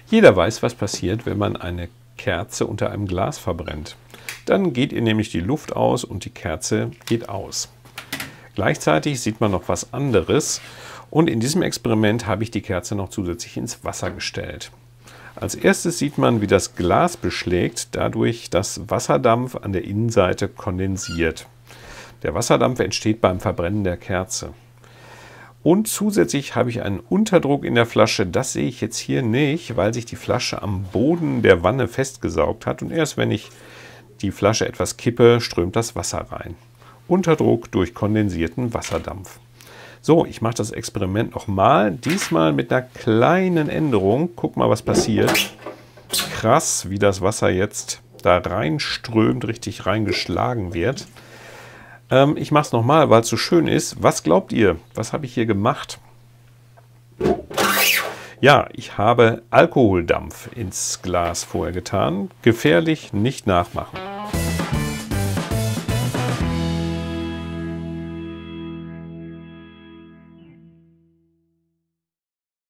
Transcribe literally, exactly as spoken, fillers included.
Jeder weiß, was passiert, wenn man eine Kerze unter einem Glas verbrennt. Dann geht ihr nämlich die Luft aus und die Kerze geht aus. Gleichzeitig sieht man noch was anderes und in diesem Experiment habe ich die Kerze noch zusätzlich ins Wasser gestellt. Als erstes sieht man, wie das Glas beschlägt, dadurch, dass Wasserdampf an der Innenseite kondensiert. Der Wasserdampf entsteht beim Verbrennen der Kerze. Und zusätzlich habe ich einen Unterdruck in der Flasche. Das sehe ich jetzt hier nicht, weil sich die Flasche am Boden der Wanne festgesaugt hat. Und erst wenn ich die Flasche etwas kippe, strömt das Wasser rein. Unterdruck durch kondensierten Wasserdampf. So, ich mache das Experiment nochmal. Diesmal mit einer kleinen Änderung. Guck mal, was passiert. Krass, wie das Wasser jetzt da reinströmt, richtig reingeschlagen wird. Ähm, ich mache es nochmal, weil es so schön ist. Was glaubt ihr? Was habe ich hier gemacht? Ja, ich habe Alkoholdampf ins Glas vorher getan. Gefährlich, nicht nachmachen.